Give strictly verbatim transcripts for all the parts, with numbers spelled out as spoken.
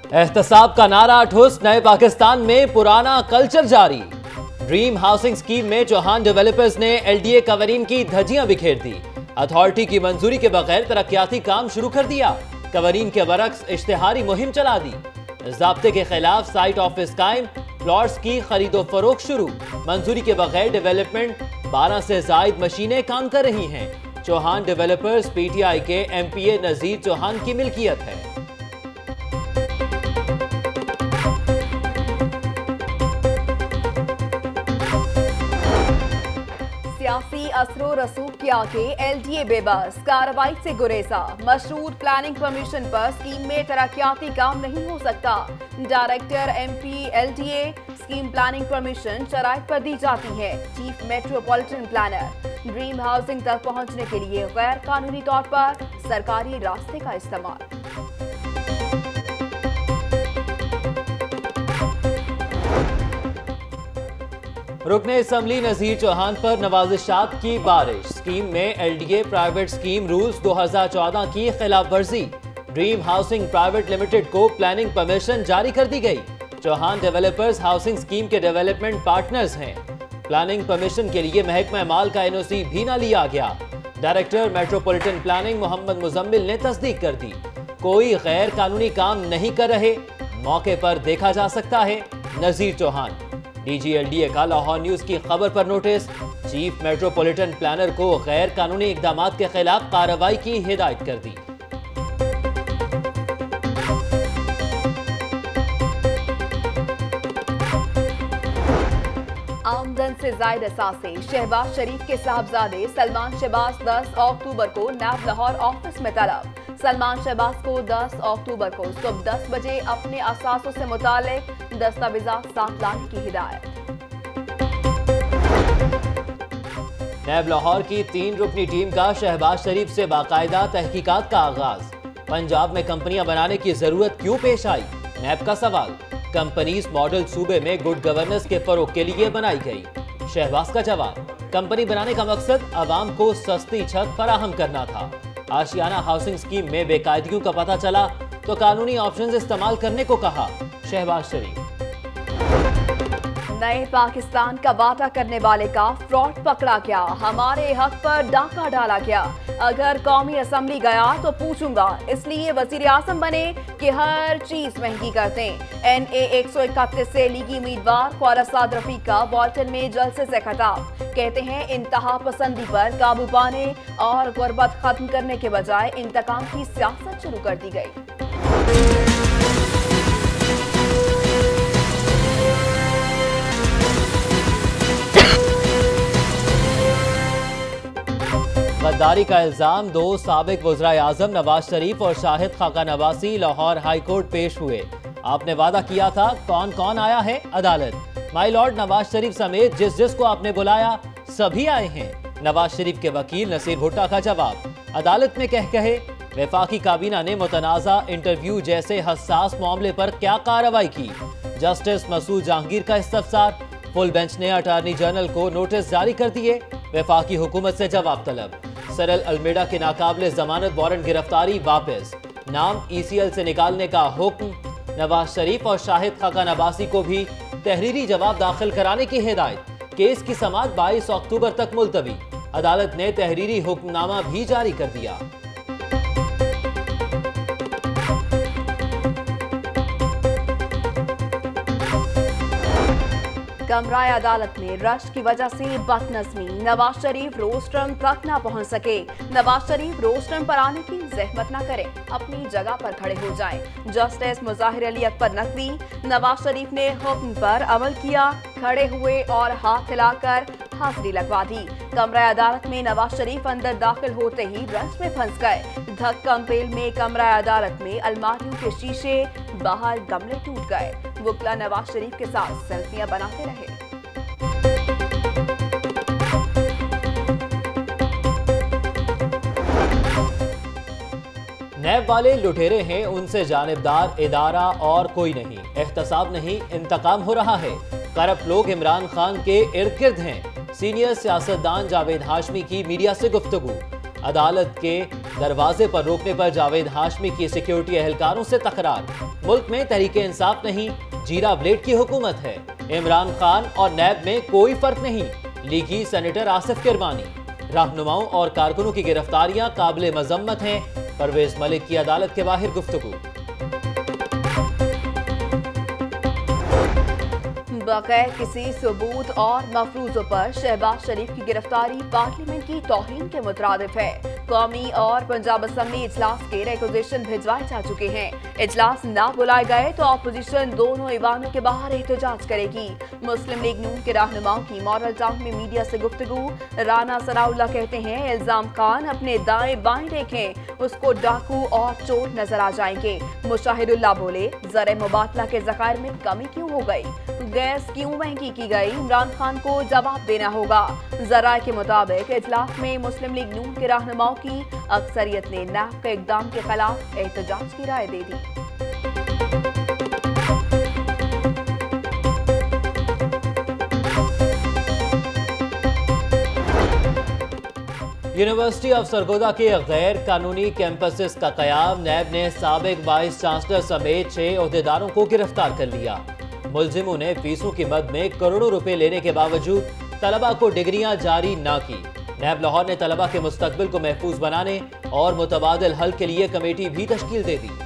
एहतसाब का नारा ठुस, नए पाकिस्तान में पुराना कल्चर जारी। ड्रीम हाउसिंग स्कीम में चौहान डेवलपर्स ने एलडीए कवरीन की धज्जियां बिखेर दी। अथॉरिटी की मंजूरी के बगैर तरक्याती काम शुरू कर दिया। कवरीन के बरक्स इश्तिहारी मुहिम चला दी। ज़ाब्ते के खिलाफ साइट ऑफिस कायम, प्लॉट्स की खरीदो फरोख्त शुरू। मंजूरी के बगैर डेवलपमेंट बारह से जायद मशीनें काम कर रही हैं। चौहान डेवलपर्स पीटीआई के एमपीए नजीर चौहान की मिल्कियत है। सियासी असरो रसूख के आगे एलडीए बेबस, कार्रवाई से गुरेजा। मशरूत प्लानिंग परमिशन पर स्कीम में तरक्याती काम नहीं हो सकता। Director MP LDA, scheme planning permission शराइत पर दी जाती है। Chief metropolitan planner, dream housing तक पहुंचने के लिए गैर कानूनी तौर पर सरकारी रास्ते का इस्तेमाल। रुकने असम्बली नजीर चौहान पर नवाजिशात की बारिश। स्कीम में एलडीए प्राइवेट स्कीम रूल्स दो हजार चौदह की खिलाफ वर्जी। ड्रीम हाउसिंग प्राइवेट लिमिटेड को प्लानिंग परमिशन जारी कर दी गई। चौहान डेवलपर्स हाउसिंग स्कीम के डेवलपमेंट पार्टनर्स हैं। प्लानिंग परमिशन के लिए महकमा माल का एनओसी भी न लिया गया। Director metropolitan planning Mohammad Muzammil ने तस्दीक कर दी। कोई गैर कानूनी काम नहीं कर रहे, मौके पर देखा जा सकता है। नजीर चौहान। डीजी एलडीए का लाहौर न्यूज की खबर पर नोटिस। चीफ मेट्रोपॉलिटन प्लानर को गैर कानूनी इकदामात के खिलाफ कार्रवाई की हिदायत कर दी। आमदन से जायद असासे शहबाज शरीफ के साहबजादे सलमान शहबाज दस अक्टूबर को नैब लाहौर ऑफिस में तलब। सलमान शहबाज को दस अक्टूबर को सुबह दस बजे अपने असासों से मुतालिक दस्तावेजात साथ लाने की हिदायत। नैब लाहौर की तीन रुकनी टीम का शहबाज शरीफ से बाकायदा तहकीकात का आगाज। पंजाब में कंपनियां बनाने की जरूरत क्यों पेश आई? नैब का सवाल। कंपनीज मॉडल सूबे में गुड गवर्नेंस के फरोग के लिए बनाई गई। शहबाज का जवाब। कंपनी बनाने का मकसद आवाम को सस्ती छत फराहम करना था। आशियाना हाउसिंग स्कीम में बेकायदगियों का पता चला तो कानूनी ऑप्शंस इस्तेमाल करने को कहा। शहबाज शरीफ। नए पाकिस्तान का वादा करने वाले का फ्रॉड पकड़ा गया। हमारे हक पर डाका डाला गया। अगर कौमी असम्बली गया तो पूछूंगा, इसलिए वजीर आजम बने कि हर चीज महंगी करते हैं। एन ए एक सौ इकतीस से लीगी उम्मीदवार ख्वाजा रफीक का वाल्टन में जलसे से खिताब। कहते हैं इंतहा पसंदी पर काबू पाने और गुर्बत खत्म करने के बजाय इंतकाम की सियासत शुरू कर दी गई। गद्दारी का इल्जाम दो साबिक वज़राए आज़म नवाज शरीफ और शाहिद खाका नवासी लाहौर हाई कोर्ट पेश हुए। आपने वादा किया था, कौन कौन आया है? अदालत। माई लॉर्ड नवाज शरीफ समेत जिस जिसको आपने बुलाया सभी आए हैं। नवाज शरीफ के वकील नसीर भुट्टा का जवाब। अदालत में कह कहे वफाकी काबीना ने मुतनाज़ा इंटरव्यू जैसे हसास मामले पर क्या कार्रवाई की? जस्टिस मसूद जहांगीर का इस्तफसार। फुल बेंच ने अटॉर्नी जनरल को नोटिस जारी कर दिए। वफाकी हुकूमत से जवाब तलब। सरल अलमेडा के नाकाबिले जमानत वारंट गिरफ्तारी वापस। नाम ईसीएल से निकालने का हुक्म। नवाज शरीफ और शाहिद खाका नवासी को भी तहरीरी जवाब दाखिल कराने की हिदायत। केस की समाअत बाईस अक्टूबर तक मुलतवी। अदालत ने तहरीरी हुक्मनामा भी जारी कर दिया। कमरा अदालत में रश की वजह से बदनज़मी। नवाज शरीफ रोस्टरम तक न पहुंच सके। नवाज शरीफ रोस्टरम पर आने की जहमत न करें, अपनी जगह पर खड़े हो जाएं। जस्टिस मुजाहिर अली अकबर नकवी। नवाज शरीफ ने हुक्म पर अमल किया, खड़े हुए और हाथ हिलाकर हाजिरी लगवा दी। कमरा अदालत में नवाज शरीफ अंदर दाखिल होते ही रश में फंस गए। धक्कम पेल में कमरा अदालत में अलमारियों के शीशे, बाहर गमले टूट गए। वकील नवाज शरीफ के साथ सेल्फियां बनाते रहे। नैब वाले लुटेरे हैं, उनसे जानिबदार इदारा और कोई नहीं। एहतसाब नहीं, इंतकाम हो रहा है। करप्ट लोग इमरान खान के इर्द गिर्द हैं। सीनियर सियासतदान जावेद हाशमी की मीडिया से गुफ्तगू। अदालत के दरवाजे पर रोकने पर जावेद हाशमी की सिक्योरिटी एहलकारों से तकरार। मुल्क में तहरीके इंसाफ नहीं, जीरा ब्लेड की हुकूमत है। इमरान खान और नैब में कोई फर्क नहीं, लीगी सेनेटर आसिफ किरमानी। रहनुमाओं और कारकुनों की गिरफ्तारियां काबिल मजम्मत हैं, परवेज मलिक की अदालत के बाहर गुफ्तगू। बगैर किसी सबूत और मफरूजों पर शहबाज शरीफ की गिरफ्तारी पार्लियामेंट की तौहीन के मुतरादिफ है। कौमी और पंजाब असम्बली इजलास के रिक्वेजिशन भिजवाए जा चुके हैं। इजलास ना बुलाए गए तो अपोजिशन दोनों ईवानों के बाहर एहतजाज करेगी। मुस्लिम लीग नून के रहनुमाओं की मॉडल टाउन में मीडिया से गुफ्तगू। राना सनाउल्लाह कहते हैं इल्जाम खान अपने दाएं बाएं देखें, उसको डाकू और चोर नजर आ जाएंगे। मुशाहिदुल्लाह बोले ज़र मुबादला के ज़खायर में कमी क्यों हो गई, गैस क्यों महंगी की गई, इमरान खान को जवाब देना होगा। जराये के मुताबिक इजलास में मुस्लिम लीग नून के रहनुमाओं की अक्सरियत ने नैब के इक़दाम के खिलाफ एहतजाज की राय दे दी। यूनिवर्सिटी ऑफ सरगोदा के गैर कानूनी कैंपसेस का कयाम। नैब ने साबिक वाइस चांसलर समेत छह ओहदेदारों को गिरफ्तार कर लिया। मुलजिमों ने फीसों की मद में करोड़ों रुपए लेने के बावजूद तलबा को डिग्रियां जारी ना की। नैब लाहौर ने तलबा के मुस्तकबिल को महफूज बनाने और मुतबादिल हल के लिए कमेटी भी तश्कील दे दी।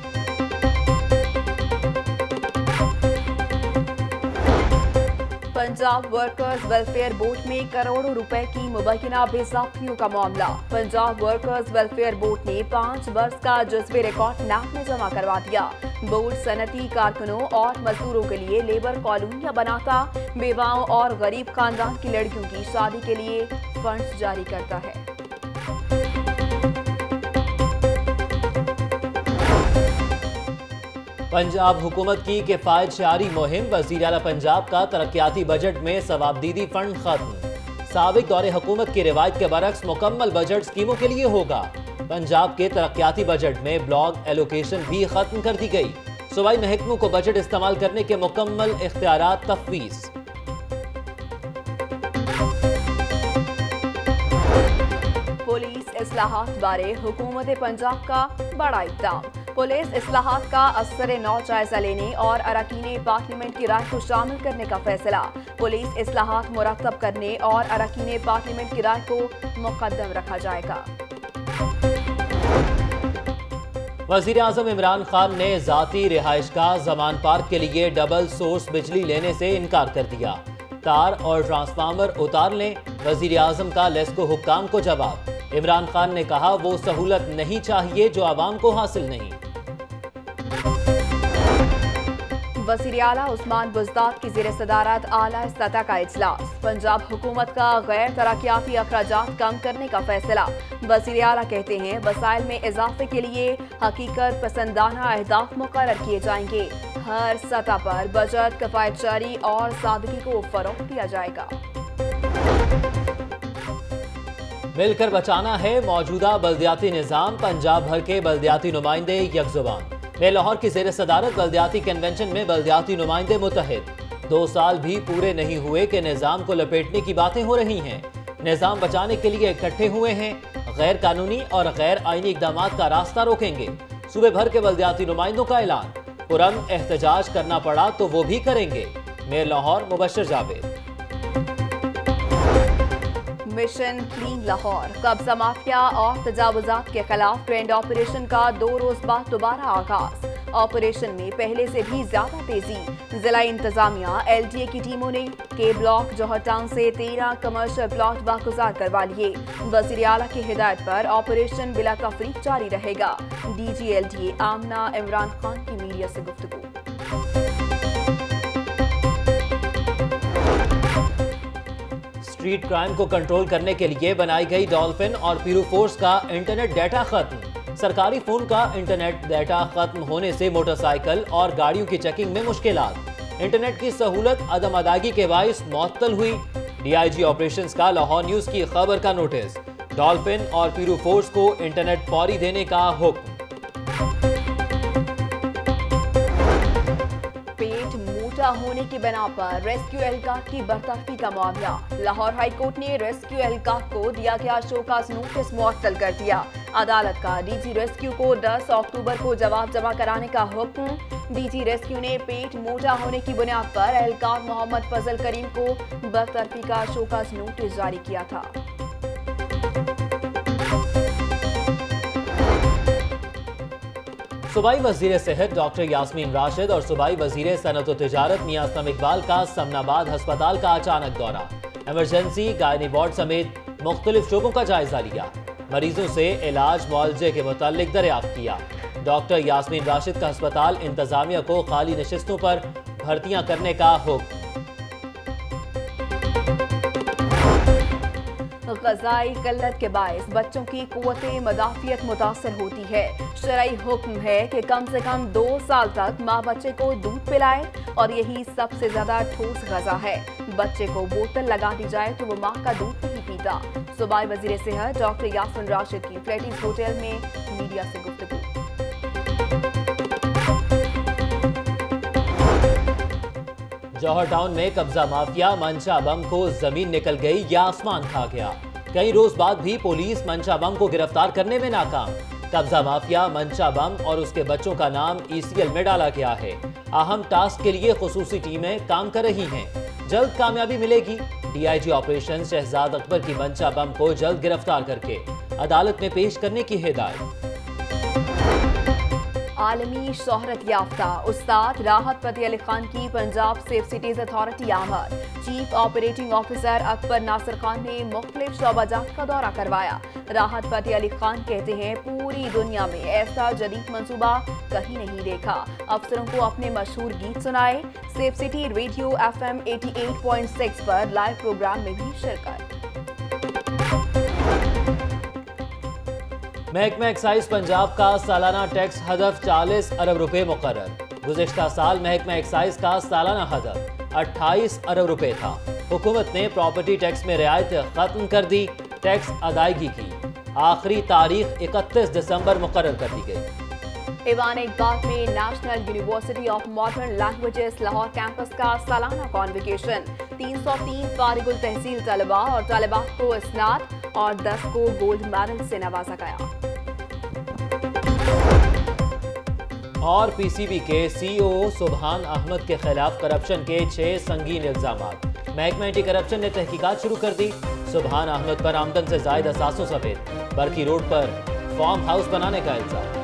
पंजाब वर्कर्स वेलफेयर बोर्ड में करोड़ों रुपए की मुबैना बेज़ाब्तियों का मामला। पंजाब वर्कर्स वेलफेयर बोर्ड ने पाँच वर्ष का जज्बे रिकॉर्ड नैब में जमा करवा दिया। बोर्ड सनती कारकुनों और मजदूरों के लिए लेबर कॉलोनियां बनाता, बेवाओं और गरीब खानदान की लड़कियों की शादी के लिए फंड्स जारी करता है। पंजाब हुकूमत की किफायत शारी मुहिम। वज़ीर आला पंजाब का तरक्याती बजट में सवाबदीदी फंड खत्म। साबिक दौरे हुकूमत की रिवायत के बरक्स मुकम्मल बजट स्कीमों के लिए होगा। पंजाब के तरक्याती बजट में ब्लॉक एलोकेशन भी खत्म कर दी गई। सूबाई महकमों को बजट इस्तेमाल करने के मुकम्मल इख्तियारात तफवीज़। पुलिस इस्लाहात बारे हुकूमत पंजाब का बड़ा इक़दाम। पुलिस इस्लाहात का असर नौ जायजा लेने और अरकान पार्लियामेंट की राय को शामिल करने का फैसला। पुलिस इस्लाहात मुरतब करने और अरकान पार्लियामेंट की राय को मुकद्दम रखा जाएगा। वज़ीर आज़म इमरान खान ने ज़ाती रिहाइशगाह जमान पार्क के लिए डबल सोर्स बिजली लेने से इनकार कर दिया। तार और ट्रांसफार्मर उतार लें, वज़ीर आज़म का लेस्को हुक्काम को जवाब। इमरान खान ने कहा वो सहूलत नहीं चाहिए जो आवाम को हासिल नहीं। वज़ीर आला उस्मान बुज़दार की ज़ेर सदारत आला सतह का इजलास। पंजाब हुकूमत का गैर तरक्याती अखराजात कम करने का फैसला। वज़ीर आला कहते हैं वसाइल में इजाफे के लिए हकीकत पसंदाना अहदाफ मुकर्रर किए जाएंगे। हर सतह पर बजट किफायत जारी और सादगी को फरोग दिया जाएगा। मिलकर बचाना है मौजूदा बल्दियाती निज़ाम। पंजाब भर के बल्दियाती नुमाइंदे यकजुबान। मैं लाहौर की ज़ेर सदारत बल्दियाती कन्वेंशन में बल्दियाती नुमाइंदे मुत्तहिद। दो साल भी पूरे नहीं हुए कि निज़ाम को लपेटने की बातें हो रही हैं। निज़ाम बचाने के लिए इकट्ठे हुए हैं। गैर कानूनी और गैर आईनी इक़दाम का रास्ता रोकेंगे। सूबे भर के बल्दियाती नुमाइंदों का ऐलान। पुरम एहतजाज करना पड़ा तो वो भी करेंगे। Mayor Lahore Mubashar Javed. Mission clean Lahore. कब्जा माफिया और तजावुजात के खिलाफ ट्रेंड ऑपरेशन का दो रोज बाद दोबारा आगाज। ऑपरेशन में पहले से भी ज्यादा तेजी। जिला इंतजामिया एल डी ए की टीमों ने के ब्लॉक जौहर टाउन से तेरह कमर्शियल प्लॉट वागुजार करवा लिए। वज़ीर आला की हिदायत पर ऑपरेशन बिला तफरीक जारी रहेगा। D G L D A Amna Imran Khan की मीडिया से गुफ्तगू। स्ट्रीट क्राइम को कंट्रोल करने के लिए बनाई गई डॉल्फिन और पीरू फोर्स का इंटरनेट डाटा खत्म। सरकारी फोन का इंटरनेट डाटा खत्म होने से मोटरसाइकिल और गाड़ियों की चेकिंग में मुश्किलात। इंटरनेट की सहूलत अदम अदायगी के बाइस मुअत्तल हुई। डीआईजी ऑपरेशंस का लाहौर न्यूज की खबर का नोटिस। डॉल्फिन और पीरू फोर्स को इंटरनेट फौरी देने का हुक्म। मोटा होने की बिना पर रेस्क्यू एहलकार की बर्तरफी का मामला। लाहौर हाई कोर्ट ने रेस्क्यू एहलकार को दिया गया शोकाज नोटिस मुअत्तल कर दिया। अदालत का डीजी रेस्क्यू को दस अक्टूबर को जवाब जमा कराने का हुक्म। डीजी रेस्क्यू ने पेट मोटा होने की बुनियाद पर एहलकार मोहम्मद फजल करीम को बर्तरफी का शोकाज नोटिस जारी किया था। सूबाई वजीर सेहत डॉक्टर यास्मीन राशिद और सूबाई वजीर सनत व तिजारत मियां असलम इकबाल का समनाबाद अस्पताल का अचानक दौरा। इमरजेंसी गायनी वार्ड समेत मुख्तलिफ शोबों का जायजा लिया। मरीजों से इलाज मुआवजे के मुतालिक दरियाफ्त किया। डॉक्टर यास्मीन राशिद का अस्पताल इंतजामिया को खाली नशिस्तों पर भर्तियां करने का हुक्म। ग़िज़ाई किल्लत के बायस बच्चों की क़ुव्वत मदाफ़ियत मुतासर होती है। शरई हुक्म है कि कम से कम दो साल तक माँ बच्चे को दूध पिलाए और यही सबसे ज्यादा ठोस ग़िज़ा है। बच्चे को बोतल लगा दी जाए तो वो माँ का दूध नहीं पीता। सूबाई वज़ीर सेहत डॉक्टर यास्मीन राशिद की फ्लैटिस होटल में मीडिया से गुफ्तगू। जौहर टाउन में कब्जा माफिया मंशा बम को जमीन निकल गई या आसमान खा गया। कई रोज बाद भी पुलिस मंशा बम को गिरफ्तार करने में नाकाम। कब्जा माफिया मंशा बम और उसके बच्चों का नाम ईसीएल में डाला गया है। अहम टास्क के लिए खुसूसी टीमें काम कर रही हैं। जल्द कामयाबी मिलेगी। डीआईजी ऑपरेशन शहजाद अकबर की मंशा बम को जल्द गिरफ्तार करके अदालत में पेश करने की हिदायत। आलमी शोहरत याफ्ता उस्ताद राहत फतेह अली खान की पंजाब सेफ सिटीज अथॉरिटी आमद। Chief operating officer Akbar Nasir Khan ने मुख्तलिफ शोबाजात का दौरा करवाया। राहत फतेह अली खान कहते हैं पूरी दुनिया में ऐसा जदीद मंसूबा कहीं नहीं देखा। अफसरों को अपने मशहूर गीत सुनाए। Safe city radio F M अठासी पॉइंट सिक्स पर लाइव प्रोग्राम में भी शिरकत। महकमा एक्साइज पंजाब का सालाना टैक्स हदफ चालीस अरब रुपए मुकर्रर। गुज़िश्ता साल महकमा एक्साइज का सालाना हदफ अट्ठाईस अरब रुपए था। हुकूमत ने प्रॉपर्टी टैक्स में रियायत खत्म कर दी। टैक्स अदायगी की आखिरी तारीख इकतीस दिसंबर मुकर्रर कर दी गई। ईवान इकबाल में national university of modern languages Lahore campus का सालाना कॉन्वोकेशन। तीन सौ तीन फारिगुल तहसील तलबा और तालिबात को इस्नात और दस को गोल्ड मेडल से नवाजा गया। और पीसीबी के सीईओ सुभान अहमद के खिलाफ करप्शन के छह संगीन इल्जामात। महकमा एंटी करप्शन ने तहकीकात शुरू कर दी। सुभान अहमद पर आमदन से जायद असासों समेत बरकी रोड पर फार्म हाउस बनाने का इल्जाम।